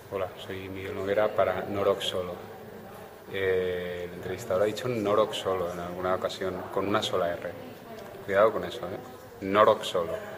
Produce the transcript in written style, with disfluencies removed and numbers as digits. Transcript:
Hola, soy Miguel Noguera para Noroc Solo. El entrevistador ha dicho Noroc Solo en alguna ocasión, con una sola R. Cuidado con eso, ¿eh? Noroc Solo.